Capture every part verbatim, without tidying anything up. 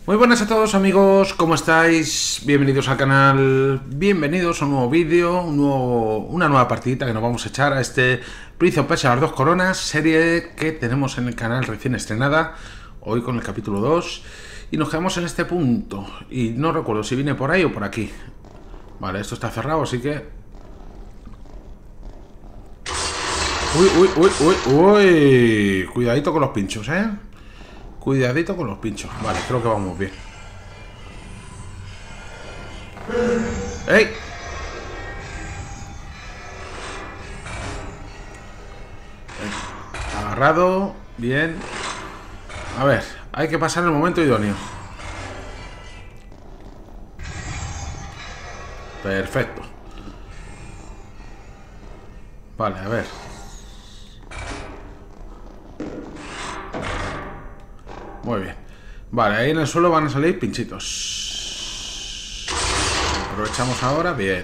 Muy buenas a todos amigos, ¿cómo estáis? Bienvenidos al canal, bienvenidos a un nuevo vídeo, un nuevo, una nueva partidita que nos vamos a echar a este Prince of Persia: Las dos coronas, serie que tenemos en el canal recién estrenada, hoy con el capítulo dos, y nos quedamos en este punto, y no recuerdo si viene por ahí o por aquí. Vale, esto está cerrado, así que... Uy, uy, uy, uy, uy, cuidadito con los pinchos, ¿eh? Cuidadito con los pinchos. Vale, creo que vamos bien. ¡Ey! Agarrado. Bien. A ver, hay que pasar el momento idóneo. Perfecto. Vale, a ver. Muy bien. Vale, ahí en el suelo van a salir pinchitos. Aprovechamos ahora. Bien.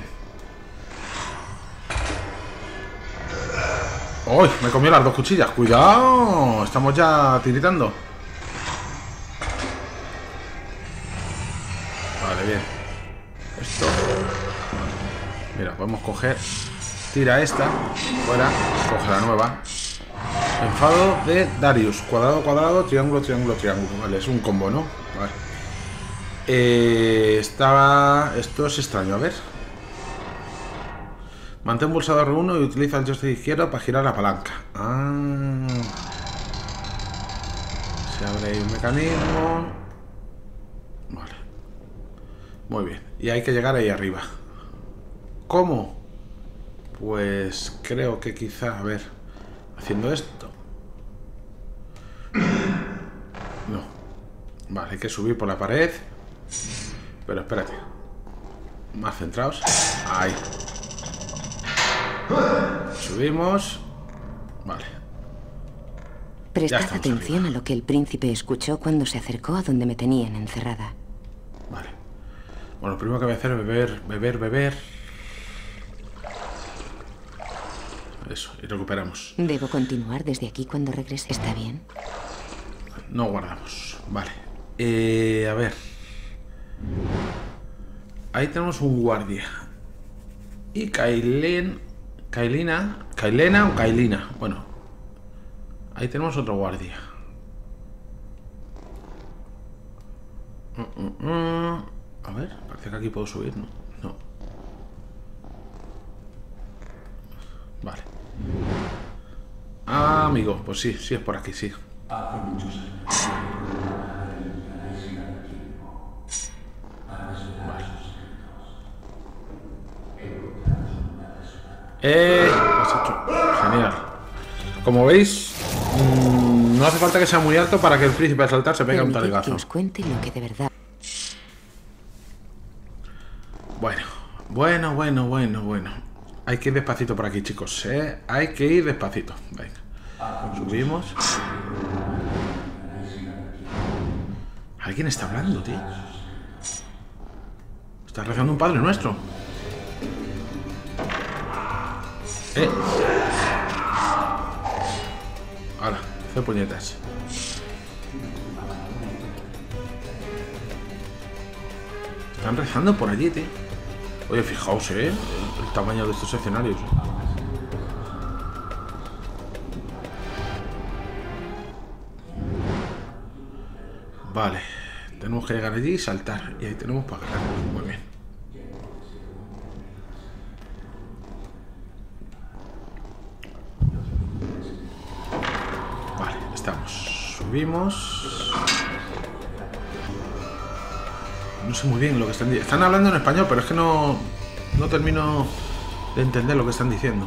¡Uy! Me comió las dos cuchillas. ¡Cuidado! Estamos ya tiritando. Vale, bien. Esto. Mira, podemos coger. Tira esta. Fuera. Coge la nueva. Enfado de Darius. Cuadrado, cuadrado, triángulo, triángulo, triángulo. Vale, es un combo, ¿no? Vale. Eh, estaba... Esto es extraño, a ver. Mantén pulsado R uno y utiliza el joystick izquierdo para girar la palanca. Ah. Se abre ahí un mecanismo. Vale. Muy bien. Y hay que llegar ahí arriba. ¿Cómo? Pues creo que quizá, a ver, haciendo esto. No. Vale, hay que subir por la pared. Pero espérate. Más centrados. Ahí. Subimos. Vale. Prestad atención arriba a lo que el príncipe escuchó cuando se acercó a donde me tenían encerrada. Vale. Bueno, lo primero que voy a hacer es beber, beber, beber. Eso, y recuperamos. ¿Debo continuar desde aquí cuando regrese? ¿Está bien? No guardamos. Vale. Eh, a ver. Ahí tenemos un guardia. Y Kailen... Kailina... Kailena o Kailina. Bueno. Ahí tenemos otro guardia. Uh, uh, uh. A ver, parece que aquí puedo subir, ¿no? No. Vale. Ah, amigo, pues sí, sí es por aquí, sí. Hace muchos años. Vale. Eh, lo has hecho. Genial. Como veis, mmm, no hace falta que sea muy alto para que el príncipe al saltar se pegue un taligazo. Que os cuente lo que de verdad. Bueno, bueno, bueno, bueno, bueno. Hay que ir despacito por aquí, chicos, ¿eh? Hay que ir despacito. Venga. Subimos. ¿Alguien está hablando, tío? Está rezando un Padre Nuestro. Eh. Ahora, hace puñetas. Están rezando por allí, tío. Oye, fijaos, ¿eh? El, el tamaño de estos escenarios. Vale. Tenemos que llegar allí y saltar. Y ahí tenemos para agarrarnos. Muy bien. Vale, estamos. Subimos. No sé muy bien lo que están diciendo. Están hablando en español, pero es que no, no termino de entender lo que están diciendo.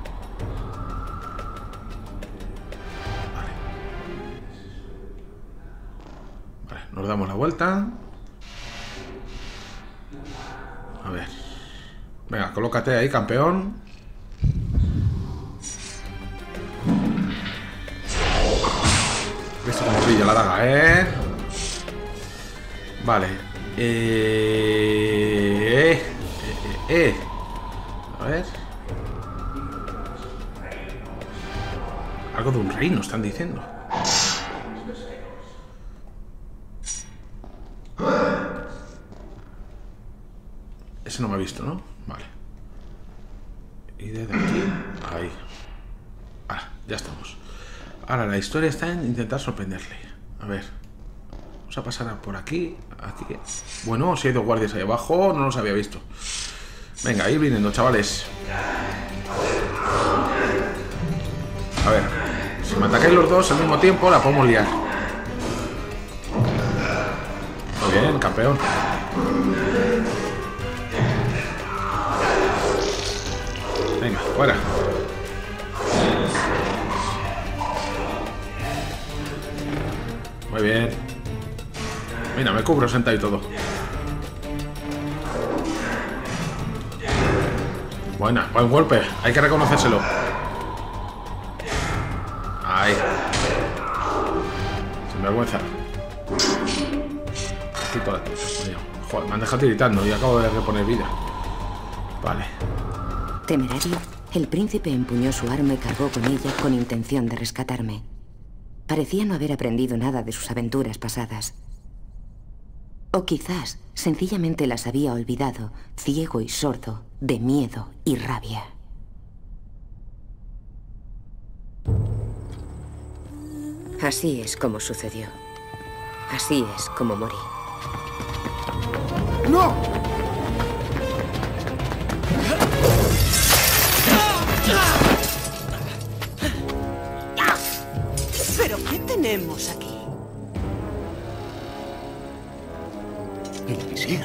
Vale. Vale, nos damos la vuelta. A ver. Venga, colócate ahí, campeón. ¿Visto cómo brilla la daga, eh? Vale. Eh, eh, eh, eh. A ver. Algo de un reino están diciendo. ese no me ha visto, ¿no? Vale. Y desde aquí, ahí. Ahora, ya estamos. Ahora la historia está en intentar sorprenderle. A ver. Vamos a pasar por aquí, aquí. Bueno, si hay dos guardias ahí abajo, no los había visto. Venga, ir viniendo, chavales. A ver, si me atacáis los dos al mismo tiempo, la podemos liar. Muy bien, campeón. Venga, fuera. Muy bien. Mira, me cubro sentado y todo. Buena, buen golpe. Hay que reconocérselo. Ahí. Sin vergüenza. Joder, me han dejado tiritando y acabo de reponer vida. Vale. Temerario, el príncipe empuñó su arma y cargó con ella con intención de rescatarme. Parecía no haber aprendido nada de sus aventuras pasadas. O quizás sencillamente las había olvidado, ciego y sordo, de miedo y rabia. Así es como sucedió. Así es como morí. ¡No! ¿Pero qué tenemos aquí? El visir.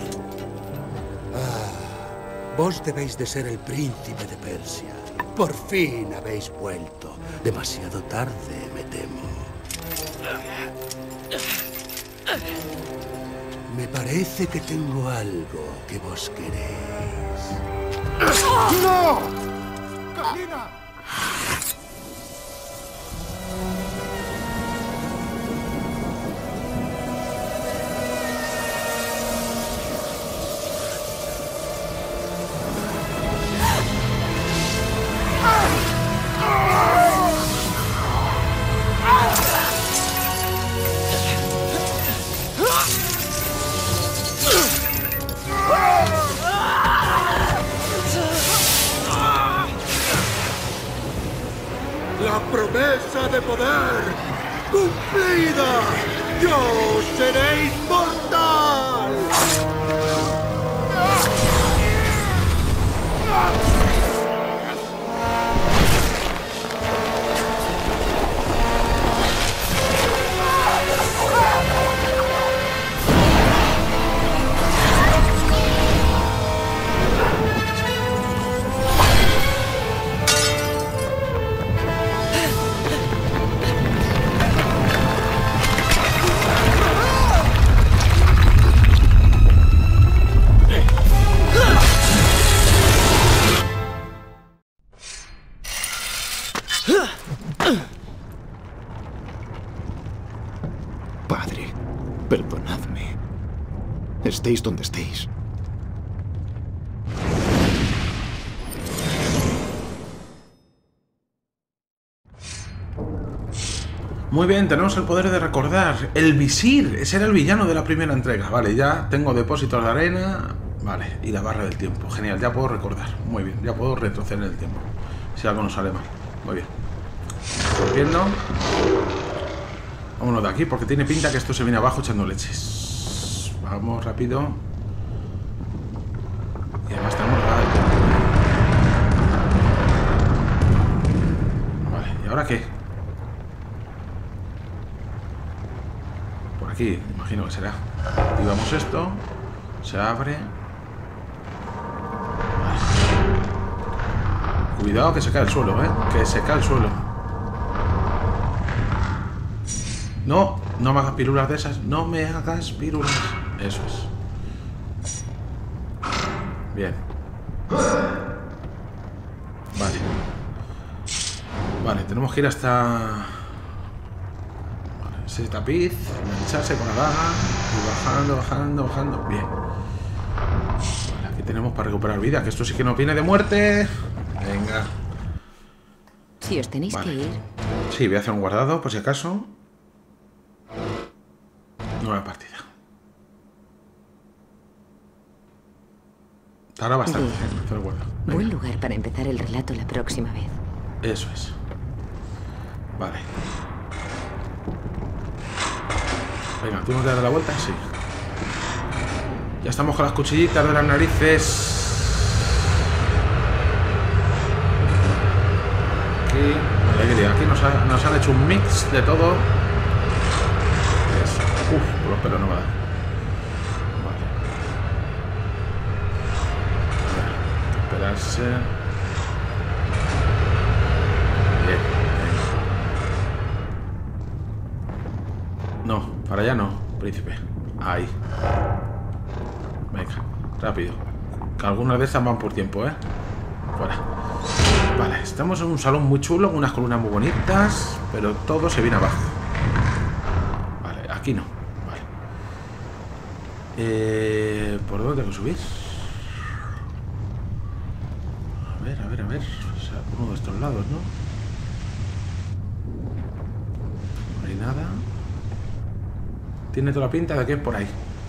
Ah, vos debéis de ser el príncipe de Persia. Por fin habéis vuelto. Demasiado tarde, me temo. Me parece que tengo algo que vos queréis. ¡No! ¡Carolina! La promesa de poder cumplida. Yo seré inmortal. Padre, perdonadme. Estéis donde estéis. Muy bien, tenemos el poder de recordar. El visir, ese era el villano de la primera entrega. Vale, ya tengo depósitos de arena. Vale, y la barra del tiempo. Genial, ya puedo recordar. Muy bien, ya puedo retroceder en el tiempo. Si algo nos sale mal. Muy bien. Rompiendo. Vámonos de aquí, porque tiene pinta que esto se viene abajo echando leches. Vamos rápido. Y además tenemos la... Vale, ¿y ahora qué? Por aquí, imagino que será. Activamos esto. Se abre. Vale. Cuidado que se cae el suelo, ¿eh? Que se cae el suelo. No, no me hagas pirulas de esas. No me hagas pirulas. Eso es. Bien. Vale. Vale, tenemos que ir hasta... Vale, ese tapiz. Engancharse con la daga. Y bajando, bajando, bajando. Bien. Vale, aquí tenemos para recuperar vida. Que esto sí que no viene de muerte. Venga. Si os tenéis Vale. que ir... Sí, voy a hacer un guardado por si acaso. Nueva partida. Tarda bastante, Bien. ¿eh? Te recuerdo. Buen lugar para empezar el relato la próxima vez. Eso es. Vale. Venga, ¿tú no te das la vuelta? Sí. Ya estamos con las cuchillitas de las narices. Aquí, alegría. Aquí nos, ha, nos han hecho un mix de todo. Eso. Uf, por los pelos no me da. Vale. A ver, esperarse. Bien, bien. No, para allá no, príncipe. Ahí. Venga, rápido. Que algunas de estas van por tiempo, ¿eh? Fuera. Vale, estamos en un salón muy chulo, con unas columnas muy bonitas, pero todo se viene abajo. Vale, aquí no. Vale. Eh, ¿Por dónde tengo que subir? A ver, a ver, a ver. O sea, por uno de estos lados, ¿no? No hay nada. Tiene toda la pinta de que es por ahí.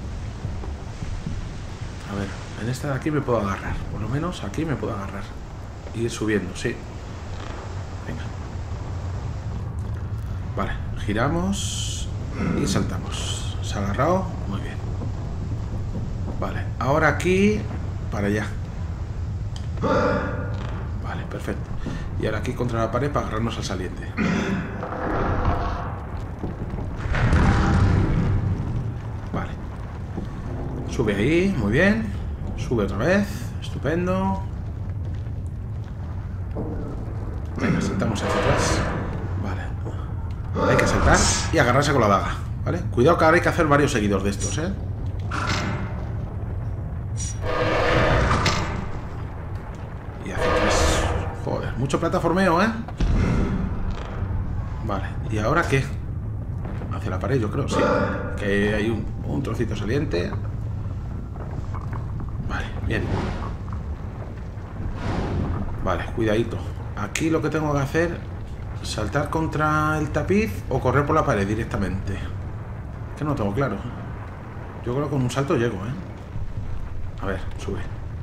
A ver, en esta de aquí me puedo agarrar. Por lo menos aquí me puedo agarrar. Ir subiendo, sí. Venga. Vale, giramos y saltamos. ¿Se ha agarrado? Muy bien. Vale, ahora aquí para allá. Vale, perfecto. Y ahora aquí contra la pared para agarrarnos al saliente. Vale. Sube ahí, muy bien. Sube otra vez, estupendo. Venga, saltamos hacia atrás. Vale. Hay que saltar y agarrarse con la daga, ¿vale? Cuidado que ahora hay que hacer varios seguidos de estos, ¿eh? Y hacia atrás. Joder, mucho plataformeo, ¿eh? Vale, ¿y ahora qué? Hacia la pared, yo creo, sí. Que hay un, un trocito saliente. Vale, bien. Vale, cuidadito. Aquí lo que tengo que hacer es saltar contra el tapiz o correr por la pared directamente. Es que no lo tengo claro. Yo creo que con un salto llego, ¿eh? A ver, sube.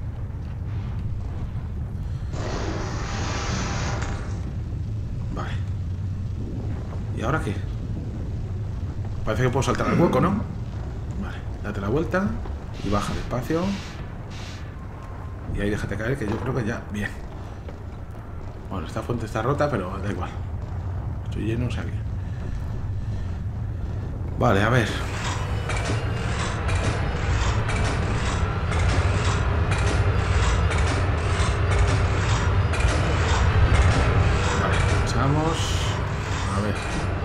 Vale. ¿Y ahora qué? Parece que puedo saltar al hueco, ¿no? Vale, date la vuelta y baja despacio. Y ahí déjate caer, que yo creo que ya... Bien. Bueno, esta fuente está rota, pero da igual. Estoy lleno, o sea que... Vale, a ver. Vale, pasamos. A ver.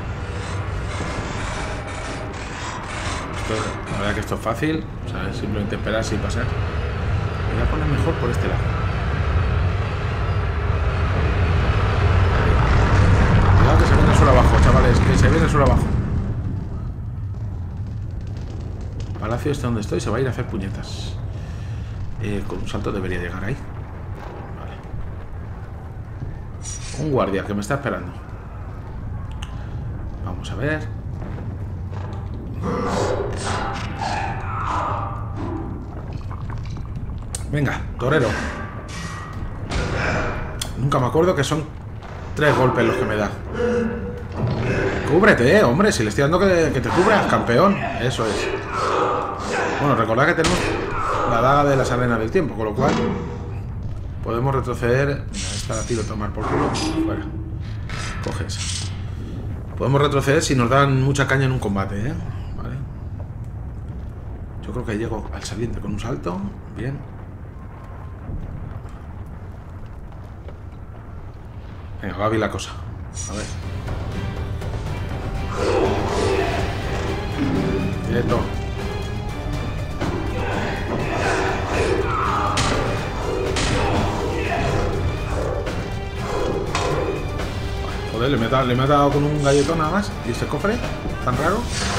Esto, la verdad que esto es fácil. O sea, es simplemente esperar sin pasar. Me voy a poner mejor por este lado. Cuidado que se viene el suelo abajo, chavales, que se viene el suelo abajo. Palacio este donde estoy se va a ir a hacer puñetas. Eh, con un salto debería llegar ahí. Vale. Un guardia que me está esperando. Vamos a ver. Venga, torero. Nunca me acuerdo que son tres golpes los que me da. Cúbrete, eh, hombre. Si le estoy dando que, que te cubras, campeón. Eso es. Bueno, recordad que tenemos la daga de las arenas del tiempo, con lo cual podemos retroceder. Mira, esta la tiro a tomar por culo. Fuera. Coge esa. Podemos retroceder si nos dan mucha caña en un combate, eh. Vale. Yo creo que llego al saliente con un salto. Bien. Venga, va bien la cosa. A ver. Directo. Joder, le me, da, le me ha dado con un galletón nada más. ¿Y este cofre? ¿Tan raro?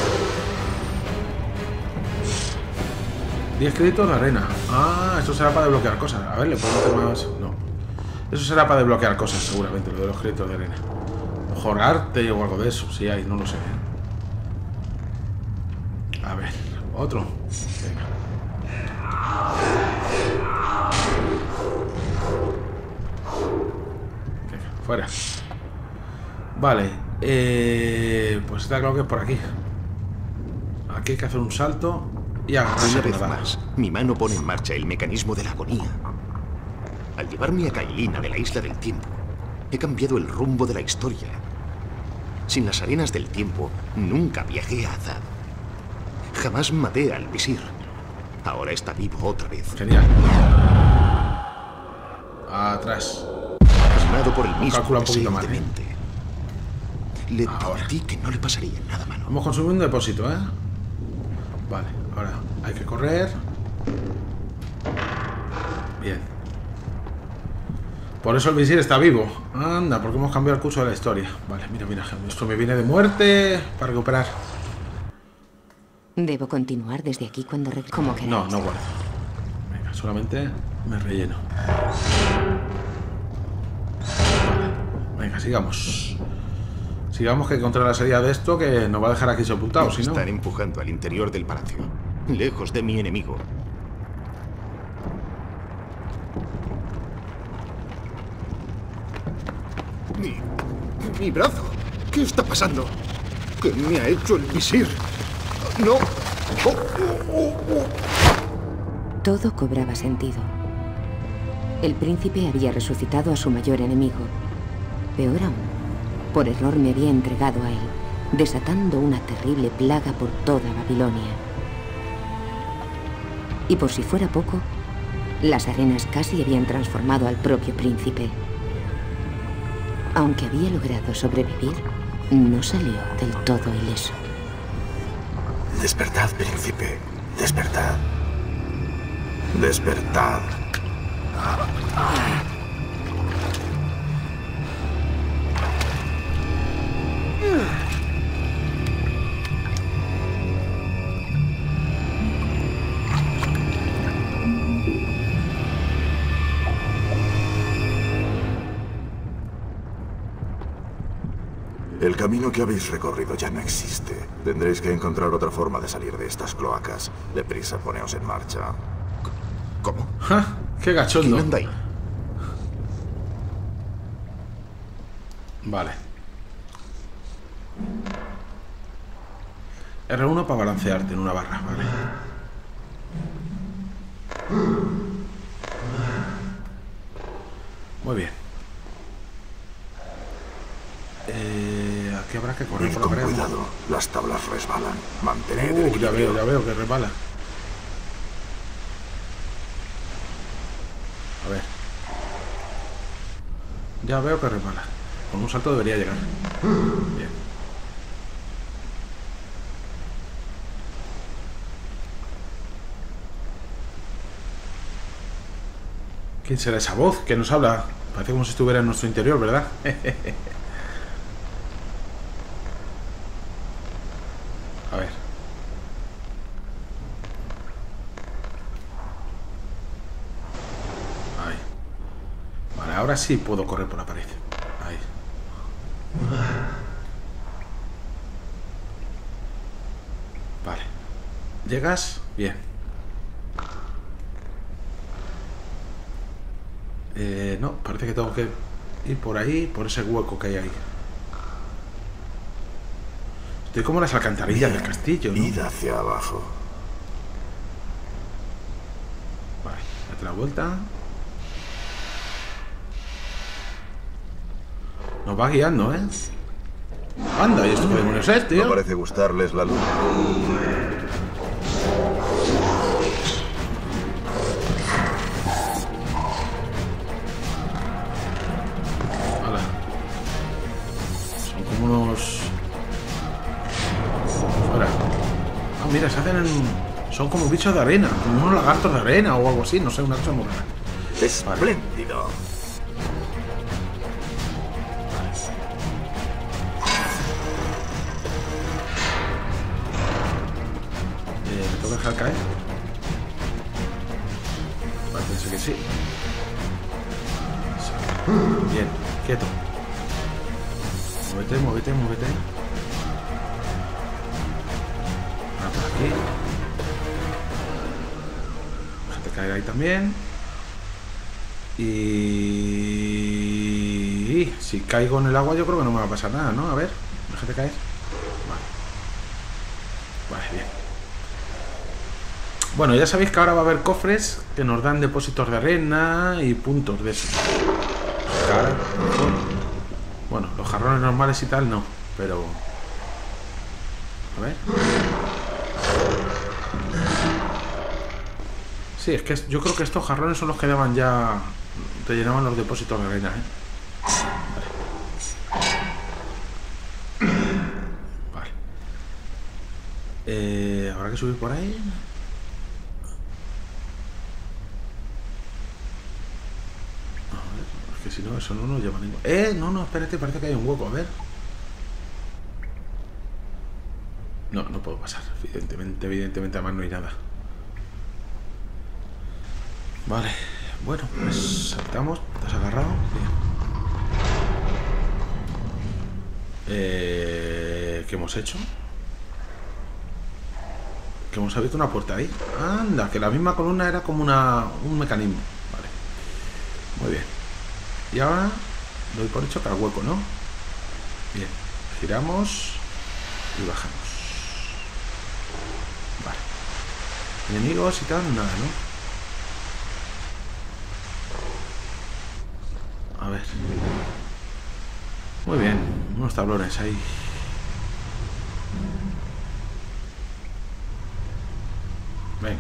diez créditos de arena. Ah, esto será para desbloquear cosas. A ver, le puedo meter más... No. Eso será para desbloquear cosas, seguramente, lo de los créditos de arena. Mejor arte o algo de eso, si hay, no lo sé. A ver, otro. Venga. Fuera. Vale. Eh, pues está claro que es por aquí. Aquí hay que hacer un salto y agarrarse Una con vez la bala. más, mi mano pone en marcha el mecanismo de la agonía. Al llevarme a Kailina de la Isla del Tiempo, he cambiado el rumbo de la historia. Sin las arenas del tiempo, nunca viajé a Azad. Jamás maté al visir. Ahora está vivo otra vez. Genial. Atrás. Animado por el mismo Calcula un deseo poquito más, de ¿eh? mente. Le Ahora. prometí que no le pasaría nada malo. Hemos conseguido un depósito, ¿eh? Vale, ahora hay que correr. Bien. Por eso el visir está vivo. Anda, porque hemos cambiado el curso de la historia. Vale, mira, mira, esto me viene de muerte para recuperar. ¿Debo continuar desde aquí cuando regrese? Como queráis. No, no guardo. Venga, solamente me relleno. Vale, venga, sigamos. Sigamos, que encontrar la salida de esto, que nos va a dejar aquí sepultados, Me si no. están empujando al interior del palacio, lejos de mi enemigo. Mi... mi brazo. ¿Qué está pasando? ¿Qué me ha hecho el visir? No. Oh, oh, oh. Todo cobraba sentido. El príncipe había resucitado a su mayor enemigo. Peor aún, por error me había entregado a él, desatando una terrible plaga por toda Babilonia. Y por si fuera poco, las arenas casi habían transformado al propio príncipe. Aunque había logrado sobrevivir, no salió del todo ileso. Despertad, príncipe. Despertad. Despertad. El camino que habéis recorrido ya no existe. Tendréis que encontrar otra forma de salir de estas cloacas. Deprisa, poneos en marcha. ¿Cómo? ¡Ja! ¡Qué ¿Quién cachondo! anda ahí? Vale. R uno para balancearte en una barra, vale. Muy bien. Eh, aquí habrá que correr Id por la con pared. cuidado. Las tablas resbalan. Mantened el Uh, ya equilibrio. veo, ya veo que resbala. A ver. Ya veo que resbala. Con un salto debería llegar. Bien. ¿Quién será esa voz que nos habla? Parece como si estuviera en nuestro interior, ¿verdad? A ver. Ahí. Vale, ahora sí puedo correr por la pared. Ahí. Vale. ¿Llegas? Bien. Eh, no, parece que tengo que ir por ahí, por ese hueco que hay ahí. Estoy como en las alcantarillas del castillo, ¿no? Id hacia abajo. Vale, date la vuelta. Nos va guiando, ¿eh? Anda, ¿y esto qué demonios es, tío? No parece gustarles la luz. Hala. Son como unos... Fuera. Ah, mira, se hacen en... Son como bichos de arena, como unos lagartos de arena o algo así, no sé, una cosa muy rara. Espléndido. Eh, ¿me tengo que dejar caer? Vale, pensé que sí. Bien, quieto. Muévete, muévete, muévete. Ahora por aquí. Déjate caer ahí también. Y... aquí. Si caigo en el agua yo creo que no me va a pasar nada, ¿no? A ver, déjate caer. Vale. Vale, bien. Bueno, ya sabéis que ahora va a haber cofres que nos dan depósitos de arena y puntos de eso. Cara, bueno, los jarrones normales y tal no, pero... A ver. Sí, es que yo creo que estos jarrones son los que daban ya... Te llenaban los depósitos de arena, ¿eh? Vale. Vale. Eh, ¿habrá que subir por ahí? A ver, es que si no, eso no nos lleva a ningún... Eh, no, no, espérate, parece que hay un hueco, a ver. No, no puedo pasar, evidentemente, evidentemente, además no hay nada. Vale, bueno, pues saltamos. ¿Te has agarrado? Bien. Eh, ¿Qué hemos hecho? Que hemos abierto una puerta ahí. Anda, que la misma columna era como una, un mecanismo. Vale, muy bien. Y ahora doy por hecho que al hueco, ¿no? Bien, giramos y bajamos. Vale. Enemigos y tal, nada, ¿no? A ver. Muy bien, unos tablones ahí. Venga.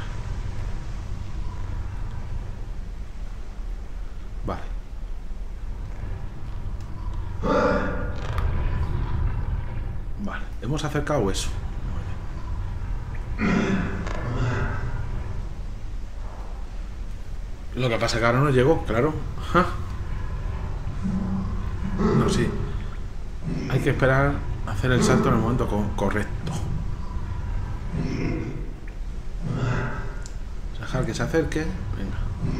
Vale. Vale, hemos acercado eso. Lo que pasa es que ahora no llegó, claro. ¡Ja! No, sí. Hay que esperar a hacer el salto en el momento co correcto. Dejar que se acerque. Venga.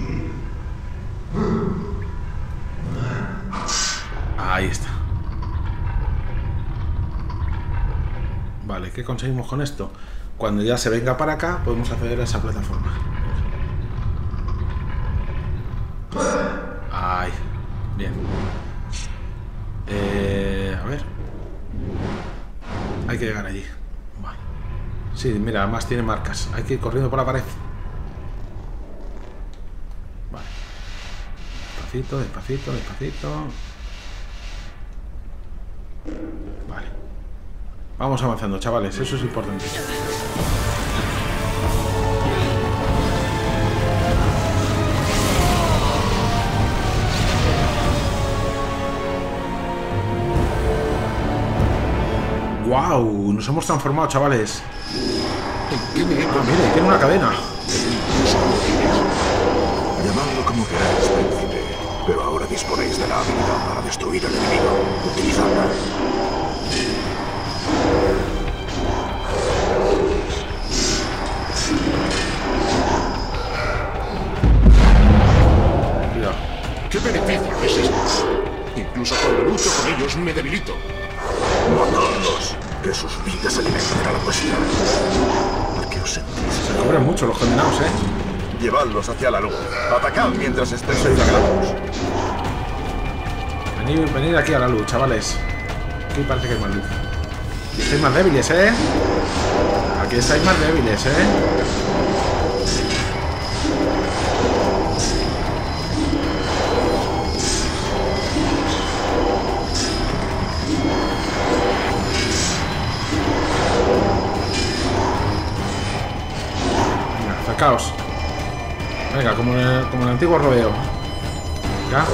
Ahí está. Vale, ¿qué conseguimos con esto? Cuando ya se venga para acá, podemos acceder a esa plataforma. Ahí. Bien. Eh, a ver. Hay que llegar allí. Vale. Sí, mira, además tiene marcas. Hay que ir corriendo por la pared. Vale. Despacito, despacito, despacito. Vale. Vamos avanzando, chavales. Eso es importante. ¡Wow! Nos hemos transformado, chavales. Ah, mire, tiene una cadena. Llamadlo como queráis, príncipe, pero ahora disponéis de la habilidad para destruir al enemigo. Utilizadla. Cuidado. ¿Qué beneficio es esto? Incluso cuando lucho con ellos me debilito. ¡Matadlos! Que sus vidas alimenten a la cuestión. ¿Por qué os sentís? Se cobran mucho los condenados, ¿eh? Llevadlos hacia la luz. Atacad mientras estén sagrados. Venid, venid aquí a la luz, chavales. Aquí parece que hay más luz. Aquí estáis más débiles, ¿eh? Aquí estáis más débiles, ¿eh? Venga, acercaos. Venga, como en el, como en el antiguo rodeo. Venga.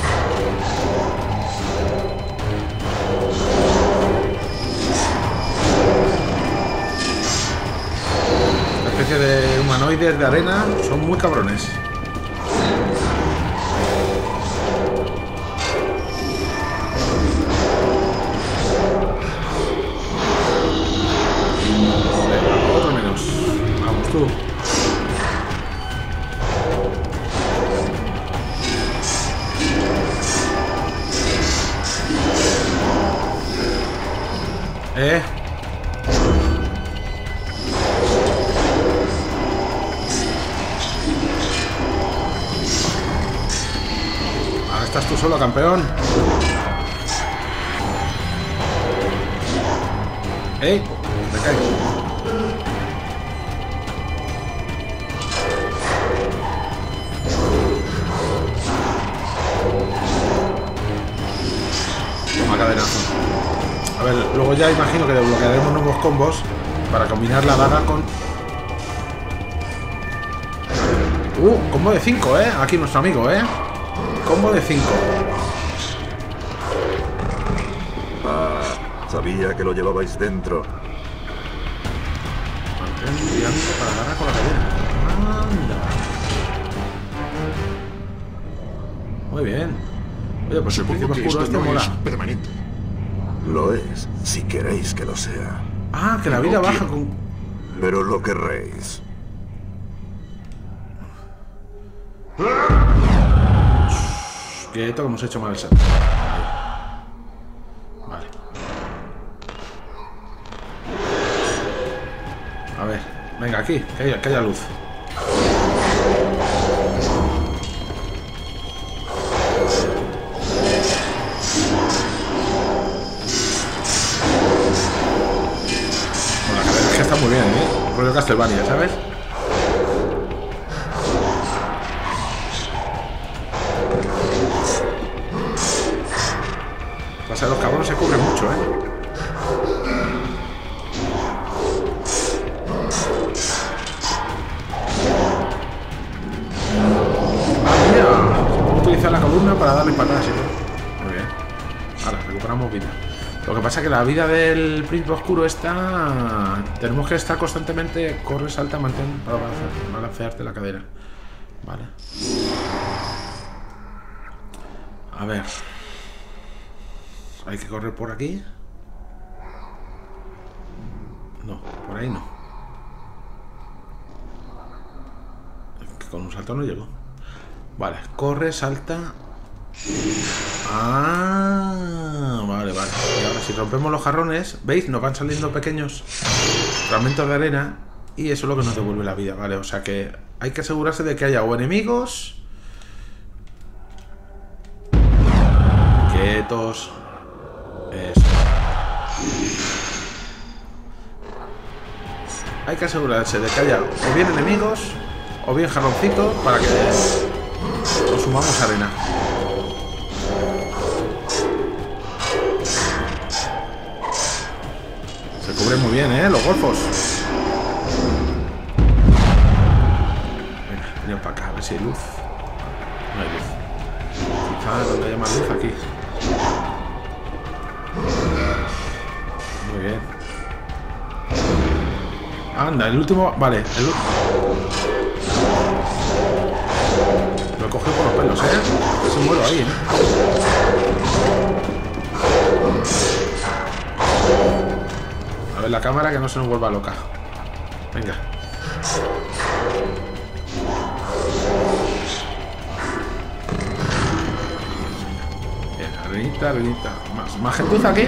De humanoides de arena son muy cabrones. Venga, otro menos. Vamos tú. Eh. ¿Estás tú solo, campeón? ¡Eh! Me caigo. Toma cadenazo. A ver, luego ya imagino que desbloquearemos nuevos combos para combinar la daga con... Uh, combo de cinco, ¿eh? Aquí nuestro amigo, ¿eh? Combo de cinco. Ah, sabía que lo llevabais dentro. Mantén un triángulo para agarrar con la cadena. Anda. Muy bien. Oye, pues el Supongo príncipe que oscuro esto este no mola. es permanente. Lo es, si queréis que lo sea. Ah, que la vida No baja quiero. con... Pero lo querréis. Quieto, que hemos hecho mal el set. Vale. A ver, venga, aquí, que haya, que haya luz. Bueno, la cadena es que está muy bien, ¿eh? Rollo Castlevania, ¿sabes? Pasa, los cabrones se cubren mucho, ¿eh? ¡Ah, mira! Puedo utilizar la columna para darle patadas y todo. Muy bien. Ahora, recuperamos vida. Lo que pasa es que la vida del príncipe oscuro está... Tenemos que estar constantemente... Corre, salta, mantén para balancear- balancearte la cadera. Vale. A ver... Hay que correr por aquí. No, por ahí no. Que con un salto no llego. Vale, corre, salta. Ah, vale, vale. Y ahora si rompemos los jarrones, ¿veis? Nos van saliendo pequeños fragmentos de arena y eso es lo que nos devuelve la vida, ¿vale? O sea que hay que asegurarse de que haya o enemigos... Quietos... Eso. Hay que asegurarse de que haya o bien enemigos o bien jarroncitos para que consumamos arena. Se cubren muy bien, ¿eh? Los golfos. Venga, venid para acá, a ver si hay luz. No hay luz. Quizá donde haya más luz aquí. Muy bien. Anda, el último... Vale, el último... Lo he cogido por los pelos, ¿eh? Se muero ahí, ¿eh? A ver la cámara que no se nos vuelva loca. Venga. Bien, arenita, arenita. Más, más gentuza aquí.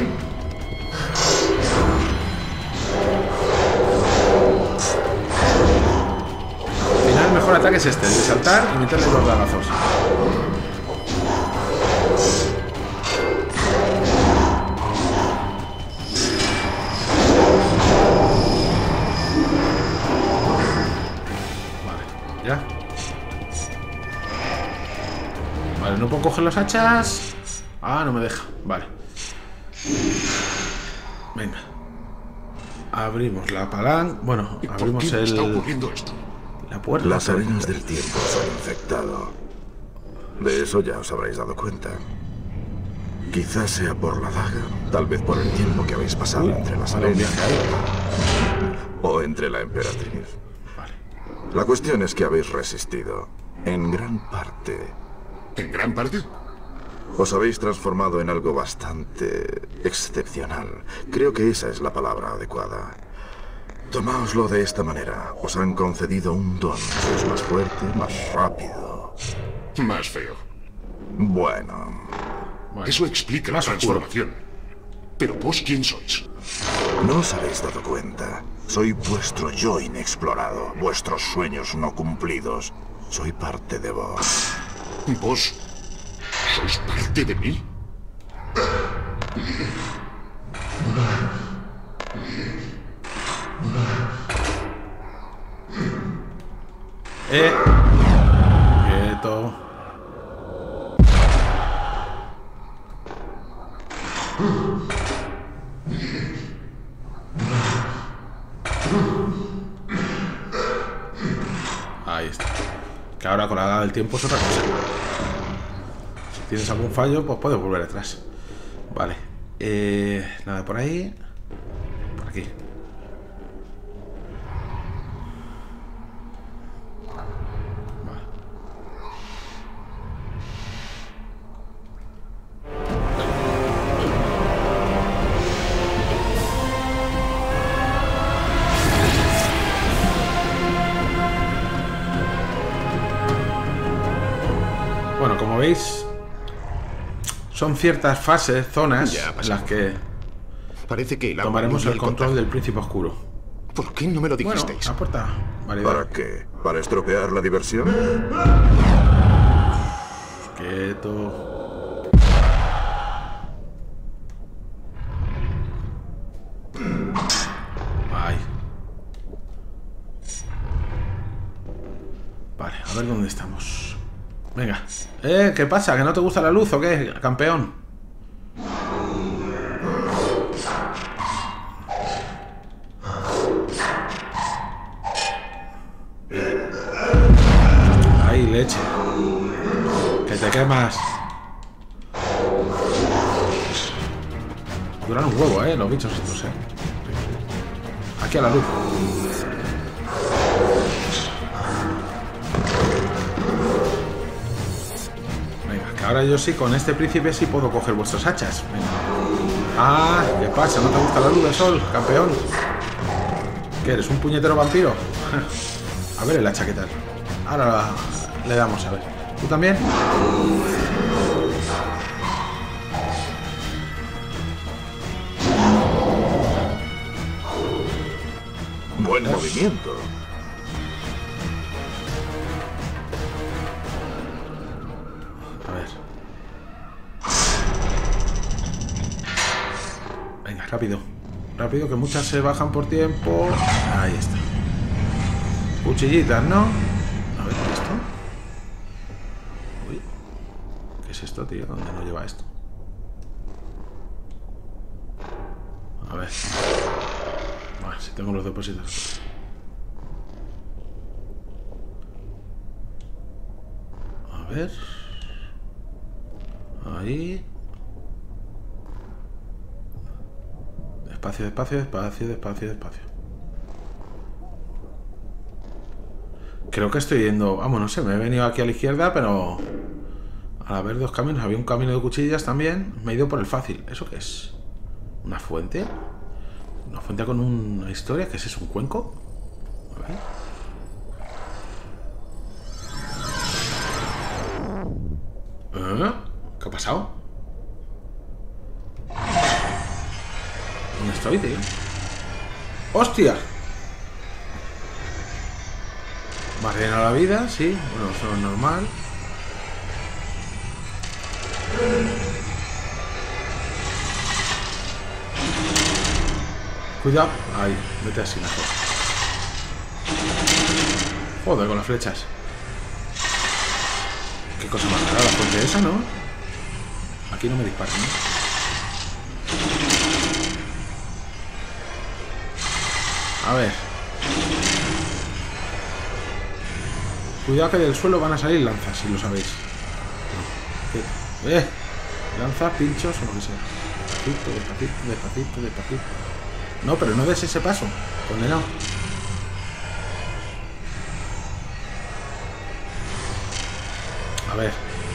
Al final el mejor ataque es este, el de saltar y meterle los dagazos. Vale, ya. Vale, no puedo coger las hachas. Ah, no me deja. Vale. Venga. Abrimos la palanca. Bueno, ¿Y por abrimos qué me está el... ocurriendo esto? La puerta. Las arenas del tiempo os han infectado. De eso ya os habréis dado cuenta. Quizás sea por la daga, tal vez por el tiempo que habéis pasado Uy, entre las vale, un arenas. viaje ahí. O entre la emperatriz. Vale. La cuestión es que habéis resistido. En gran parte. ¿En gran parte? Os habéis transformado en algo bastante excepcional. Creo que esa es la palabra adecuada. Tomáoslo de esta manera. Os han concedido un don. Sois más fuerte, más rápido. Más feo. Bueno. Bueno, Eso explica la más oscuro. transformación. Pero vos, ¿quién sois? No os habéis dado cuenta. Soy vuestro yo inexplorado. Vuestros sueños no cumplidos. Soy parte de vos. ¿Vos sois parte de mí? Eh. Quieto. Ahí está. Que ahora con la edad del tiempo es otra cosa. Si tienes algún fallo, pues puedes volver atrás. Vale. Eh, nada por ahí. Por aquí. Vale. Bueno, como veis, son ciertas fases, zonas, Ya ha en pasado. las que Parece que el agua tomaremos anula el control contacto. del príncipe oscuro. ¿Por qué no me lo Bueno, dijisteis? la puerta. Válida. ¿Para qué? ¿Para estropear la diversión? Quieto. Ay. Vale, a ver dónde estamos. Venga. Eh, ¿qué pasa? ¿Que no te gusta la luz o qué, campeón? Ahí, leche. Que te quemas. Duran un huevo, eh, los bichos estos, eh. Aquí a la luz. Venga, que ahora yo sí, con este príncipe sí puedo coger vuestras hachas. Venga. Ah, ¿qué pasa? ¿No te gusta la luz del sol, campeón? ¿Qué eres, un puñetero vampiro? A ver el hacha, ¿qué tal? Ahora le damos a ver. ¿Tú también? Buen movimiento. A ver. Venga, rápido. Rápido, que muchas se bajan por tiempo. Ahí está. Cuchillitas, ¿no? A ver, ¿qué es esto? Uy. ¿Qué es esto, tío? ¿Dónde nos lleva esto? A ver. Bueno, si tengo los depósitos. A ver. Ahí. Despacio, despacio, despacio, despacio, despacio. Creo que estoy yendo... Vamos, no sé, me he venido aquí a la izquierda, pero... Al haber dos caminos, había un camino de cuchillas también. Me he ido por el fácil. ¿Eso qué es? ¿Una fuente? ¿Una fuente con una historia? ¿Qué es eso? ¿Un cuenco? A ver. ¿Eh? ¿Qué ha pasado? ¿Dónde estoy, tío? ¡Hostia! Me ha rellenado la vida, sí. Bueno, eso es normal. Cuidado. Ahí, vete así mejor. Joder, con las flechas. Qué cosa más rara la fuente esa, ¿no? Aquí no me disparan, ¿no? A ver. Cuidado que del suelo van a salir lanzas, si lo sabéis. ¿Qué? Eh, lanzas, pinchos o lo que sea. Despacito, despacito, despacito, despacito. No, pero no des ese paso, condenado. A ver.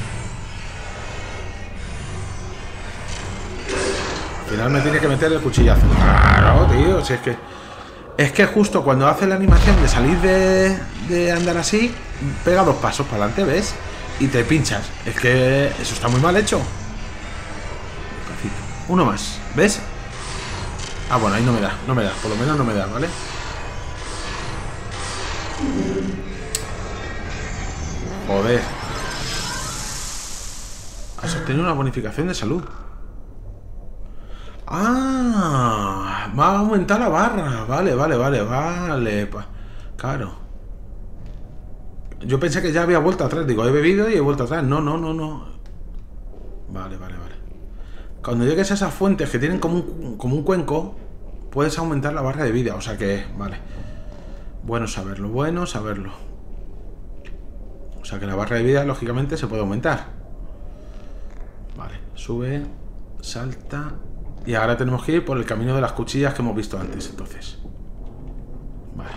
Al final me tiene que meter el cuchillazo. Claro, tío, si es que... Es que justo cuando hace la animación de salir de, de andar así, pega dos pasos para adelante, ¿ves? Y te pinchas. Es que eso está muy mal hecho. Uno más, ¿ves? Ah, bueno, ahí no me da, no me da. Por lo menos no me da, ¿vale? Joder. Has obtenido una bonificación de salud. Ah, me ha aumentado la barra. Vale, vale, vale, vale. Claro. Yo pensé que ya había vuelto atrás. Digo, he bebido y he vuelto atrás. No, no, no, no. Vale, vale, vale. Cuando llegues a esas fuentes que tienen como un, como un cuenco, puedes aumentar la barra de vida. O sea que, vale. Bueno saberlo, bueno saberlo. O sea que la barra de vida, lógicamente, se puede aumentar. Vale, sube, salta. Y ahora tenemos que ir por el camino de las cuchillas que hemos visto antes, entonces. Vale.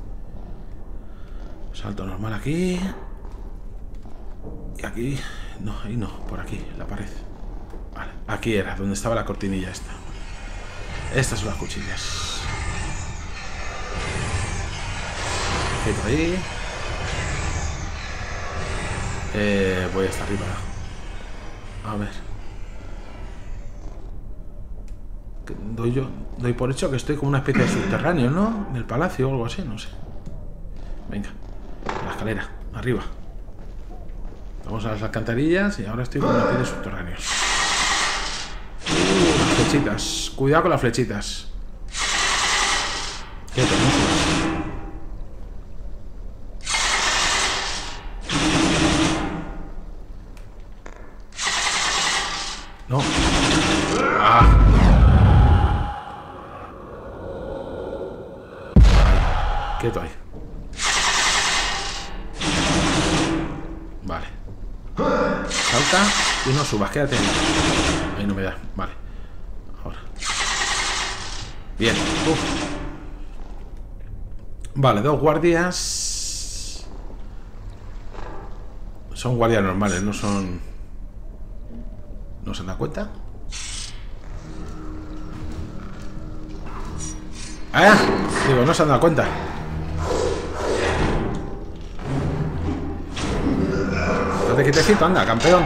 Salto normal aquí. Y aquí. No, ahí no, por aquí, la pared. Vale, aquí era, donde estaba la cortinilla esta. Estas son las cuchillas. Quito ahí. Eh, voy hasta arriba. A ver. Doy yo, doy por hecho que estoy como una especie de subterráneo, ¿no? En el palacio o algo así, no sé. Venga, la escalera, arriba. Vamos a las alcantarillas y ahora estoy como una especie de subterráneos. Uh, las flechitas. Cuidado con las flechitas. ¿Qué tenemos? No. Ah. Quieto ahí. Vale. Salta y no subas, quédate ahí. Ahí no me da, vale. Ahora. Bien. Uf. Vale, dos guardias. Son guardias normales, no son... ¿No se dan cuenta? ¡Ah! Digo, no se han dado cuenta. Estate quietecito, anda, campeón.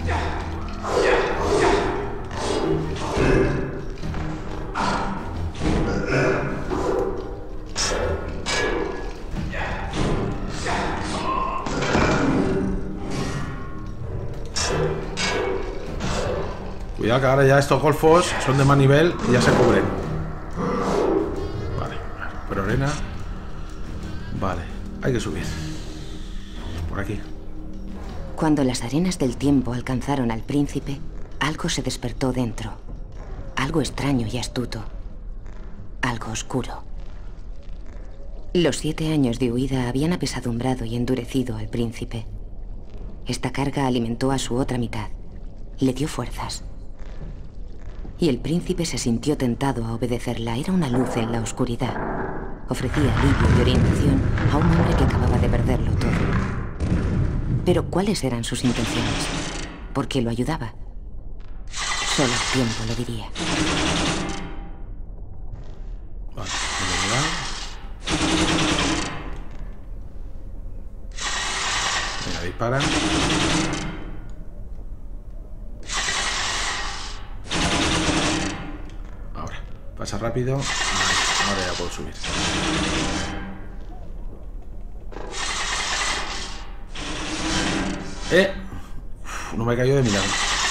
Cuidado que ahora ya estos golfos son de más nivel y ya se cubren. Vale, pero arena. Vale, hay que subir. Por aquí. Cuando las arenas del tiempo alcanzaron al príncipe, algo se despertó dentro. Algo extraño y astuto. Algo oscuro. Los siete años de huida habían apesadumbrado y endurecido al príncipe. Esta carga alimentó a su otra mitad. Le dio fuerzas. Y el príncipe se sintió tentado a obedecerla. Era una luz en la oscuridad. Ofrecía alivio y orientación a un hombre que acababa de perderlo todo. Pero ¿cuáles eran sus intenciones? ¿Por qué lo ayudaba? Solo el tiempo lo diría. Vale, venga, dispara. Ahora, pasa rápido. Ahora ya puedo subir. Eh, Uf, no me he caído de milagro.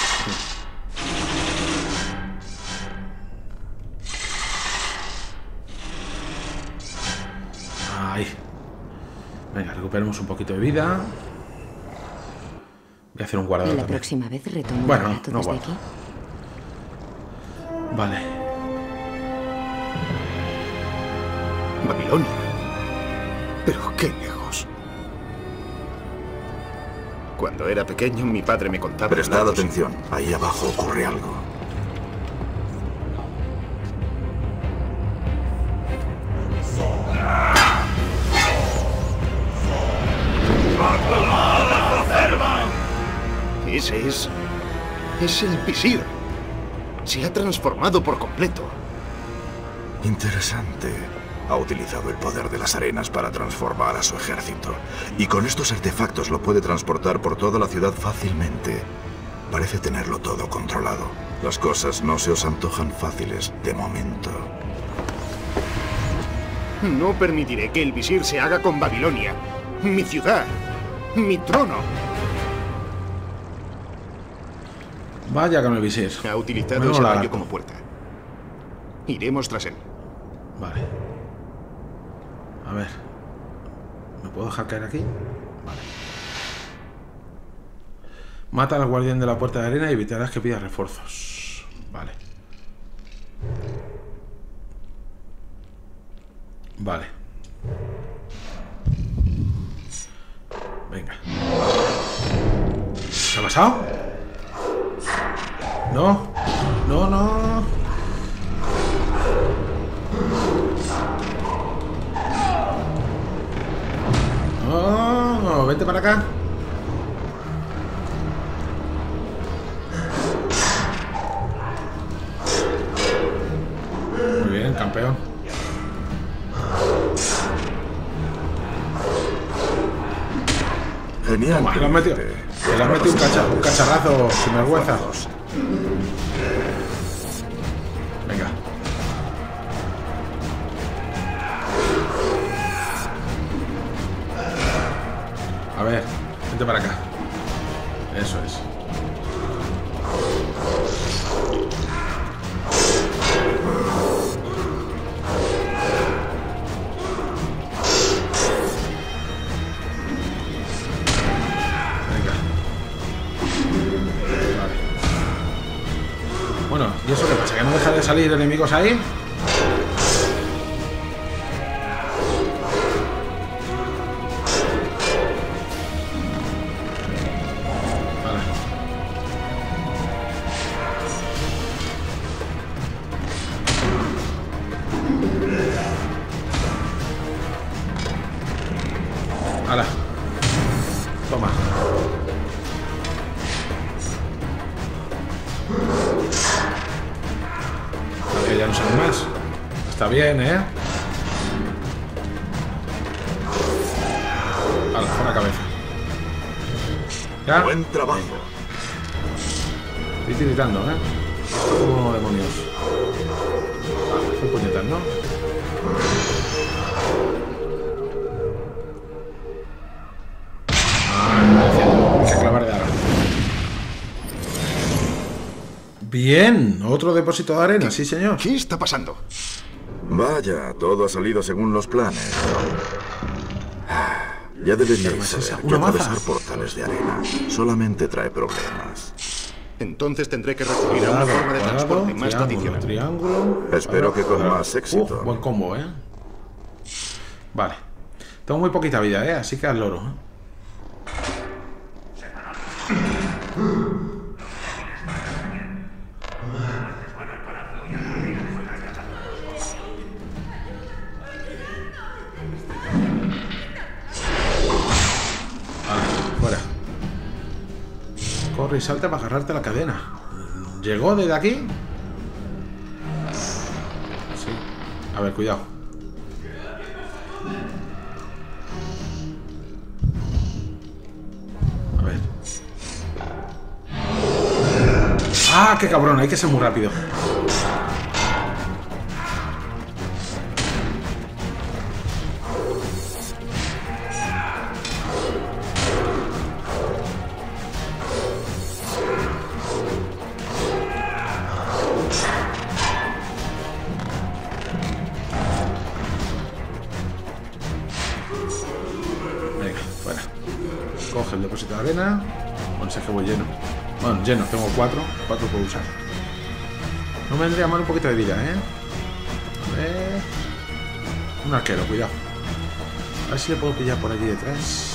Ahí. Venga, recuperemos un poquito de vida. Voy a hacer un guardador La también. próxima vez retomo Bueno, el relato no desde guardo. aquí. Vale. Babilonia. Pero qué lejos. Cuando era pequeño, mi padre me contaba... Prestad relatos. atención. Ahí abajo ocurre algo. Ese es... es el visir. Se ha transformado por completo. Interesante. Ha utilizado el poder de las arenas para transformar a su ejército. Y con estos artefactos lo puede transportar por toda la ciudad fácilmente. Parece tenerlo todo controlado. Las cosas no se os antojan fáciles de momento. No permitiré que el visir se haga con Babilonia. Mi ciudad. Mi trono. Vaya con el visir. Ha utilizado Menudo ese rayo lagarto. como puerta. Iremos tras él. Vale. A ver. ¿Me puedo dejar caer aquí? Vale. Mata al guardián de la puerta de arena y evitarás que pida refuerzos. Vale. Vale. Venga. ¿Qué ha pasado? No. No, no. No, no, vete para acá. Muy bien, campeón. Genial. Toma, le has metido, le has metido un, cacha, un cacharrazo sin vergüenza. Venga. A ver, vente para acá. Eso es. Bueno, ¿y eso qué pasa? ¿Que no deja de salir enemigos ahí? Vale. Hala. Toma. Ya no salen más. Está bien, ¿eh? A la, la cabeza. ¿Ya? Buen trabajo. Estoy tiritando, ¿eh? Como demonios. Vale, son puñetas, ¿no? Ah, hay que clavar de arena. Bien, otro depósito de arena, sí señor. ¿Qué está pasando? Vaya, todo ha salido según los planes. Ya deberíais saber que atravesar portales de arena solamente trae problemas. Entonces tendré que recurrir a una Cuadrado, forma de cuadrado, transporte más triángulo, tradicional. triángulo. Espero que con cuadrado. más éxito. Uh, buen combo, ¿eh? Vale. Tengo muy poquita vida, ¿eh? Así que al loro, ¿eh? Corre y salta para agarrarte la cadena. ¿Llegó desde aquí? Sí. A ver, cuidado. A ver. ¡Ah, qué cabrón! Hay que ser muy rápido. Coge el depósito de arena. Bueno, sé que voy lleno. Bueno, lleno, tengo cuatro. Cuatro puedo usar. No me vendría mal un poquito de vida, ¿eh? A ver. Un arquero, cuidado. A ver si le puedo pillar por allí detrás.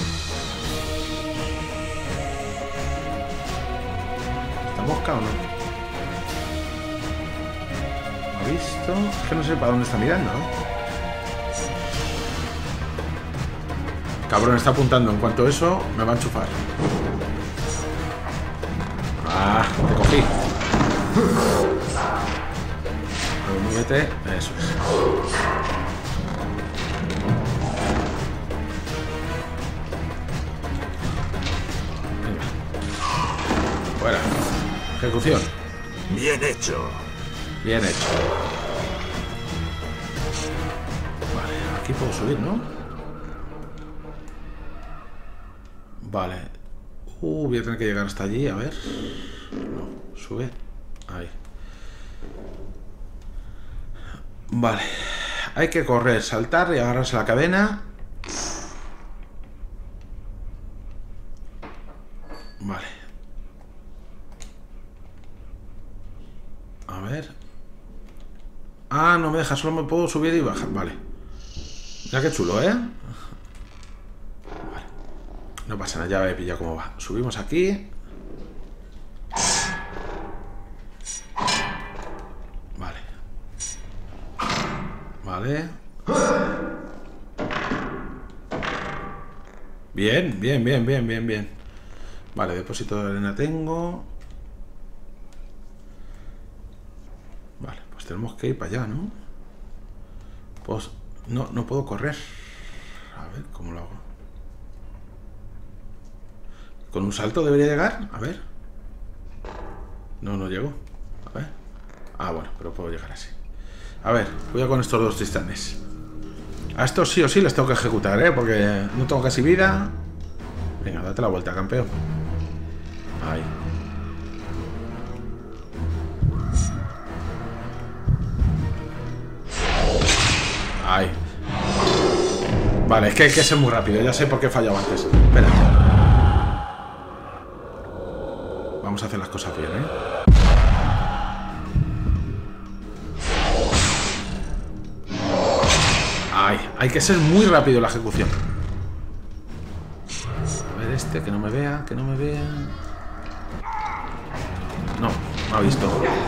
¿Está mosca o no? ¿Ha visto? Es que no sé para dónde está mirando, ¿no? Cabrón, está apuntando. En cuanto a eso, me va a enchufar. Ah, te cogí. Muévete. Eso es. Venga. Fuera. Ejecución. Bien hecho. Bien hecho. Vale, aquí puedo subir, ¿no? Vale. Uh, voy a tener que llegar hasta allí, a ver. No, sube. Ahí. Vale. Hay que correr, saltar y agarrarse la cadena. Vale. Ah, no me deja, solo me puedo subir y bajar. Vale. Mira qué chulo, ¿eh? Vale. No pasa nada, ya he pillado cómo va. Subimos aquí. Vale. Vale. Bien, bien, bien, bien, bien, bien. Vale, depósito de arena tengo. Vale, pues tenemos que ir para allá, ¿no? Pues no, no puedo correr. A ver, ¿cómo lo hago? ¿Con un salto debería llegar? A ver. No, no llego. A ver. Ah, bueno, pero puedo llegar así. A ver, cuidado con estos dos titanes. A estos sí o sí les tengo que ejecutar, ¿eh? Porque no tengo casi vida. Venga, date la vuelta, campeón. Ahí. Ahí. Vale, es que hay que ser muy rápido. Ya sé por qué he fallado antes. Espera. Vamos a hacer las cosas bien, ¿eh? Ahí. Hay que ser muy rápido en la ejecución. A ver este, que no me vea, que no me vea. No, no ha visto.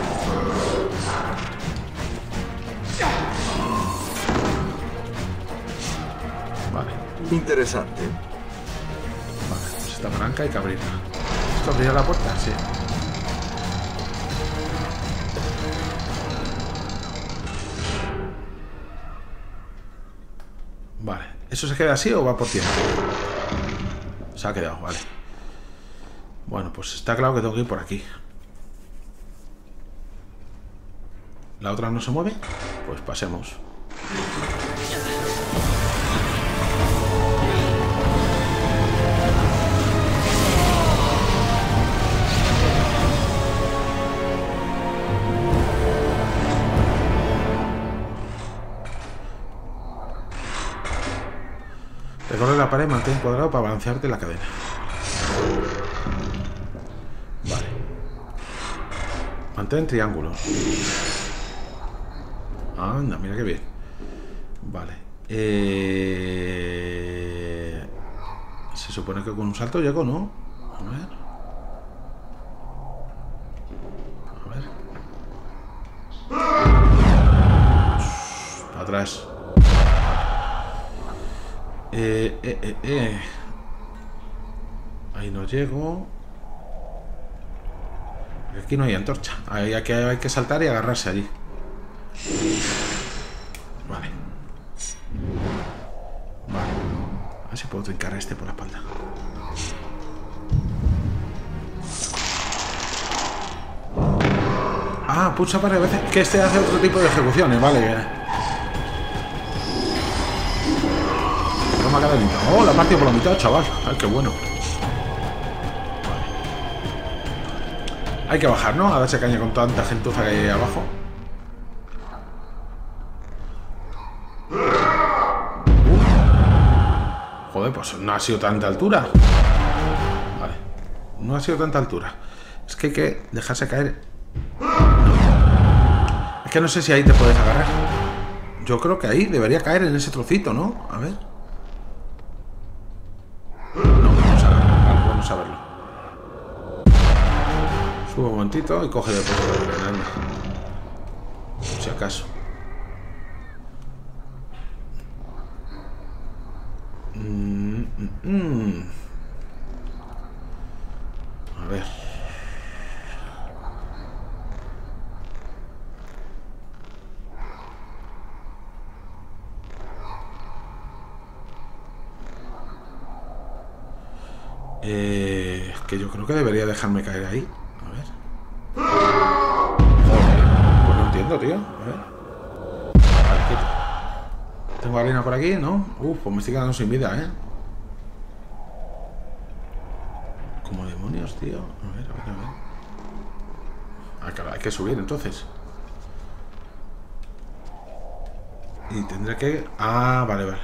Vale. Interesante. Vale, pues esta palanca hay que abrirla. ¿Esto abrirá la puerta? Sí. Vale. ¿Eso se queda así o va por tiempo? Se ha quedado, vale. Bueno, pues está claro que tengo que ir por aquí. ¿La otra no se mueve? Pues pasemos. Recorre la pared, mantén cuadrado para balancearte la cadena. Vale. Mantén triángulo. Anda, mira qué bien. Vale. Eh... Se supone que con un salto llego, ¿no? A ver. A ver. Para atrás. Eh, eh, eh, eh. Ahí no llego. Aquí no hay antorcha. Ahí hay que, hay que saltar y agarrarse allí. Vale. Vale. A ver si puedo trincar a este por la espalda. Ah, pulsa para veces. Que este hace otro tipo de ejecuciones, vale. Toma cada mitad. Oh, la parte por la mitad, chaval. Ay, qué bueno. Vale. Hay que bajar, ¿no? A darse caña con tanta gentuza que hay ahí abajo. Joder, pues no ha sido tanta altura. Vale. No ha sido tanta altura. Es que hay que dejarse caer. Es que no sé si ahí te puedes agarrar. Yo creo que ahí debería caer en ese trocito, ¿no? A ver. No, vamos a ver. Vale, vamos a verlo. Subo un momentito y coge de poco de granada. Si acaso. Mm, mm, mm. A ver. Eh, que yo creo que debería dejarme caer ahí. A ver. Joder, pues no entiendo, tío. A ver. Vale, quieto. Tengo arena por aquí, ¿no? Uf, pues me estoy quedando sin vida, ¿eh? Como demonios, tío. A ver, a ver, a ver. Ah, claro, hay que subir entonces. Y tendré que... Ah, vale, vale.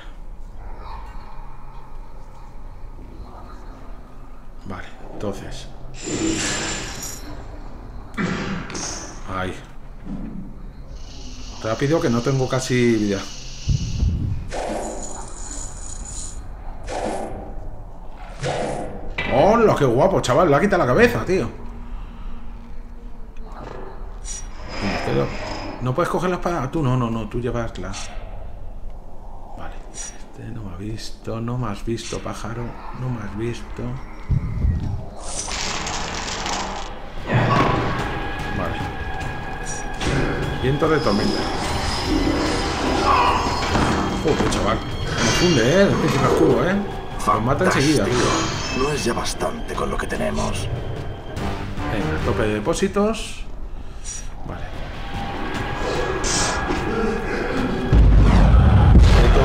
Vale, entonces. Ahí. Rápido, que no tengo casi vida. ¡Hola, qué guapo, chaval! Le ha quitado la cabeza, tío. ¿No puedes coger la espada? Tú no, no, no, tú llevas la... Vale, este no me ha visto, no me has visto, pájaro. No me has visto. Vale. Viento de tormenta. Joder, chaval. Me funde, eh, el príncipe oscuro, eh. Nos mata enseguida, tío. No es ya bastante con lo que tenemos. Venga, tope de depósitos. Vale. Esto.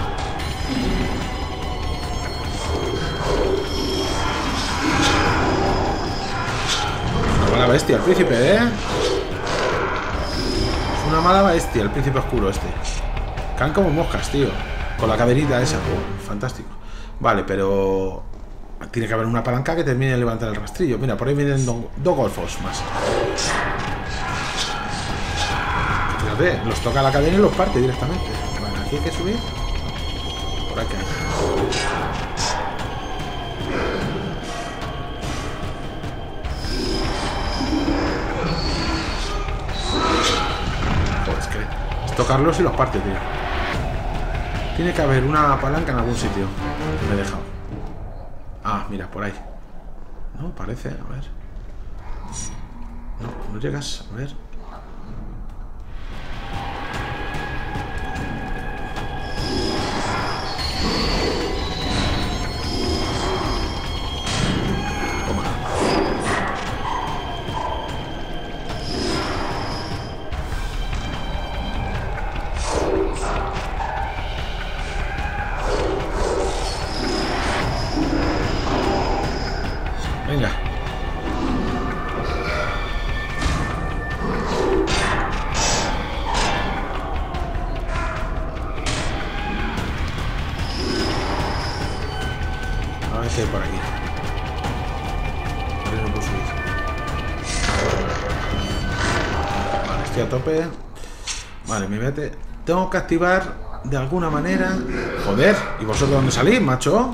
Una mala bestia el príncipe, ¿eh? Es una mala bestia el príncipe oscuro este. Caen como moscas, tío. Con la cadenita esa. Oh, fantástico. Vale, pero... tiene que haber una palanca que termine de levantar el rastrillo. Mira, por ahí vienen dos do golfos más. Fíjate, los toca la cadena y los parte directamente. Vale, aquí hay que subir. Por aquí hay. Joder, es que es tocarlos y los parte, tío. Tiene que haber una palanca en algún sitio. Me he dejado. Ah, mira, por ahí. No, parece, a ver. No, no llegas, a ver. Toma. Venga. A ver qué hay por aquí. A ver, no puedo subir. Vale, estoy a tope. Vale, me mete. Tengo que activar de alguna manera. Joder, ¿y vosotros dónde salís, macho?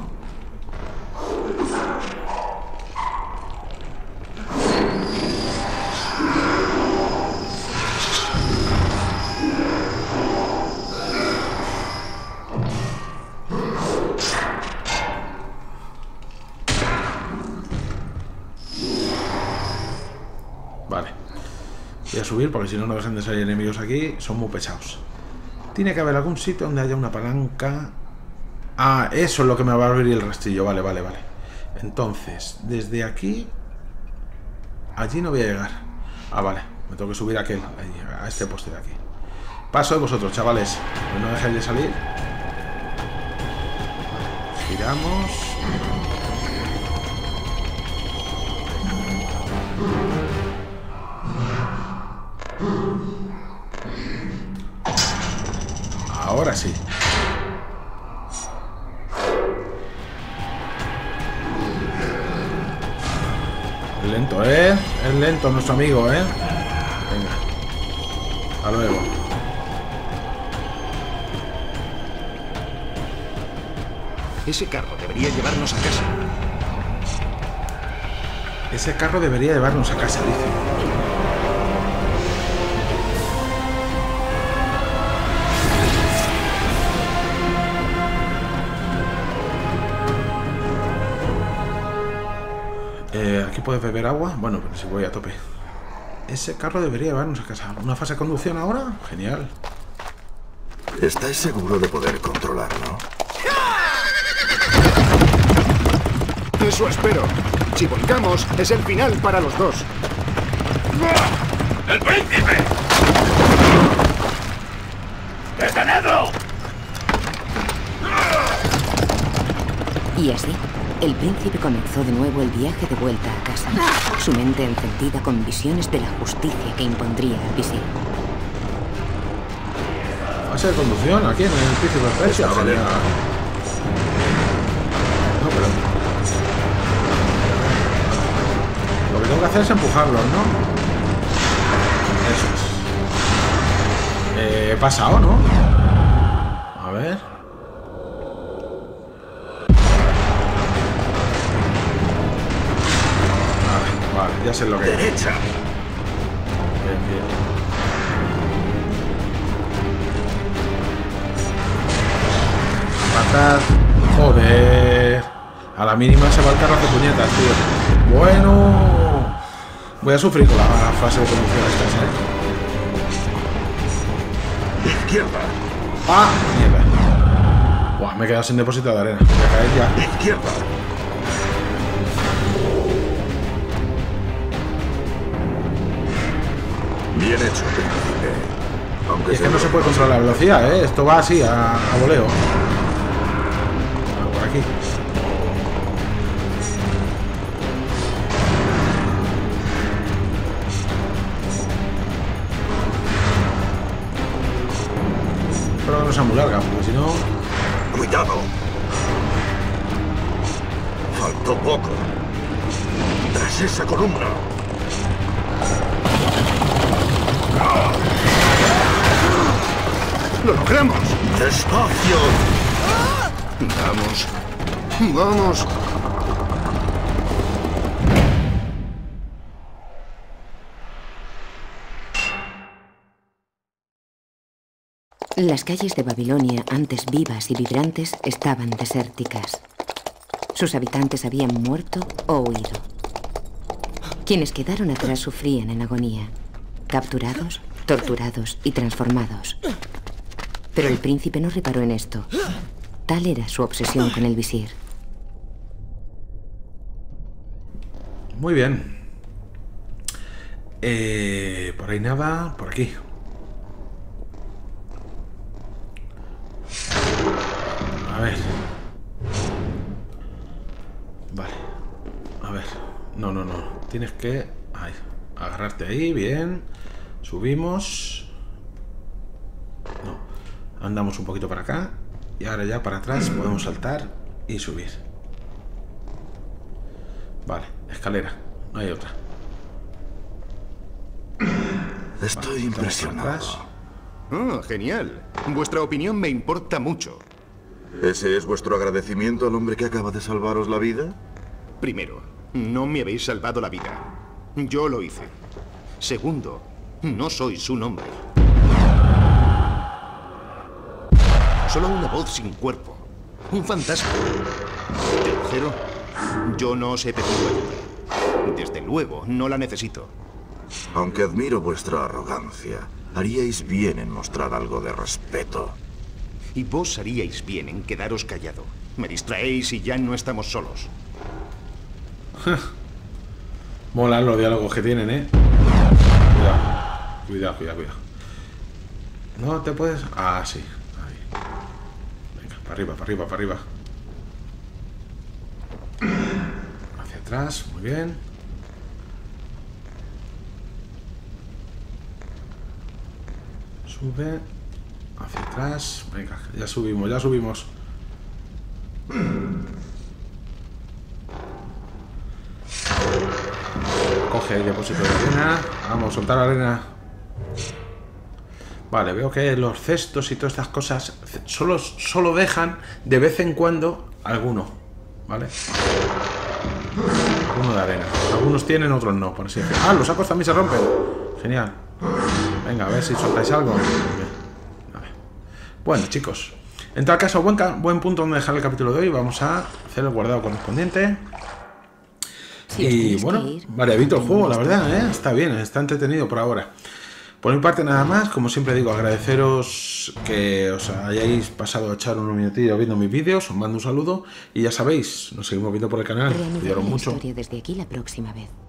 Vale. Voy a subir porque si no, no dejan de salir enemigos aquí. Son muy pesados. Tiene que haber algún sitio donde haya una palanca. Ah, eso es lo que me va a abrir el rastrillo. Vale, vale, vale. Entonces, desde aquí... allí no voy a llegar. Ah, vale. Me tengo que subir a aquel. Ahí, a este poste de aquí. Paso de vosotros, chavales. Pues no dejáis de salir. Giramos. Ahora sí. Es lento, ¿eh? Es lento nuestro amigo, ¿eh? Venga. Hasta luego. Ese carro debería llevarnos a casa. Ese carro debería llevarnos a casa, dice. Eh, aquí puedes beber agua. Bueno, pero si voy a tope. Ese carro debería llevarnos a casa. ¿Una fase de conducción ahora? Genial. ¿Estáis seguro de poder controlarlo? Eso espero. Si volcamos, es el final para los dos. ¡El príncipe! ¡Detenedlo! Y así, el príncipe comenzó de nuevo el viaje de vuelta a casa, su mente encendida con visiones de la justicia que impondría al visir. Fase de conducción aquí en el Príncipe de Persia. No, pero... lo que tengo que hacer es empujarlos, ¿no? Eso es. Eh, he pasado, ¿no? A ver. Vale, vale, ya sé lo que es. Derecha. Bien, bien. Matar. Joder. A la mínima se va el carro de puñetas, tío. Bueno. Voy a sufrir con la fase de conducción esta, ¿eh? Izquierda. ¡Ah! Mierda. Buah, me he quedado sin depósito de arena. Voy a caer ya. Izquierda. Bien hecho, príncipe. Aunque Y es que sea no se puede controlar la velocidad, ¿eh? Esto va así, a, a voleo. Ah, por aquí. Pero no sea muy larga, porque si no... Cuidado. Faltó poco. Tras esa columna. ¡Lo logramos! ¡Despacio! Vamos. Vamos. Las calles de Babilonia, antes vivas y vibrantes, estaban desérticas. Sus habitantes habían muerto o huido. Quienes quedaron atrás sufrían en agonía, capturados, torturados y transformados. Pero el príncipe no reparó en esto. Tal era su obsesión con el visir. Muy bien. Eh, por ahí nada, por aquí. A ver. Vale. A ver. No, no, no. Tienes que... Ahí. Agarrarte ahí, bien. Subimos. No. Andamos un poquito para acá. Y ahora ya para atrás podemos saltar y subir. Vale. Escalera. No hay otra. Estoy Vale, impresionado. Oh, genial. Vuestra opinión me importa mucho. ¿Ese es vuestro agradecimiento al hombre que acaba de salvaros la vida? Primero, no me habéis salvado la vida. Yo lo hice. Segundo, no soy su nombre. Solo una voz sin cuerpo. Un fantasma. Tercero, yo no os he pedido ayuda. Desde luego, no la necesito. Aunque admiro vuestra arrogancia, haríais bien en mostrar algo de respeto. Y vos haríais bien en quedaros callado. Me distraéis y ya no estamos solos. Molan los diálogos que tienen, ¿eh? Cuidado, cuidado, cuidado, cuidado. No te puedes... Ah, sí. Ahí. Venga, para arriba, para arriba, para arriba. Hacia atrás, muy bien. Sube. Hacia atrás. Venga, ya subimos, ya subimos. Coge el depósito de arena. Vamos, soltar la arena. Vale, veo que los cestos y todas estas cosas solo, solo dejan de vez en cuando alguno. ¿Vale? Uno de arena. Algunos tienen, otros no, por así decirlo. Ah, los sacos también se rompen. Genial. Venga, a ver si soltáis algo. A ver. Bueno, chicos. En tal caso, buen, buen punto donde dejar el capítulo de hoy. Vamos a hacer el guardado correspondiente. Si Y bueno, vale, evito el juego, la verdad, ¿eh? Está bien, está entretenido por ahora. Por mi parte nada más, como siempre digo, agradeceros que os hayáis pasado a echar unos minutillos viendo mis vídeos, os mando un saludo y ya sabéis, nos seguimos viendo por el canal, cuidaros mucho. Historia desde aquí la próxima vez.